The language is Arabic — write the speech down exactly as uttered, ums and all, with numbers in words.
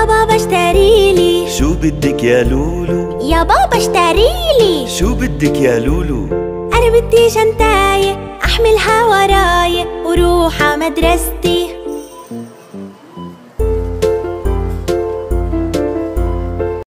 بابا اشتريلي. شو بدك يا لولو؟ يا بابا اشتريلي. شو بدك يا لولو؟ أنا بدي شنطاية أحملها وراي وروح ع مدرستي.